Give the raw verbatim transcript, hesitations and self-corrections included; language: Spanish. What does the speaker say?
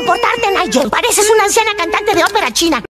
soportarte, Nigel. Pareces una anciana cantante de ópera china.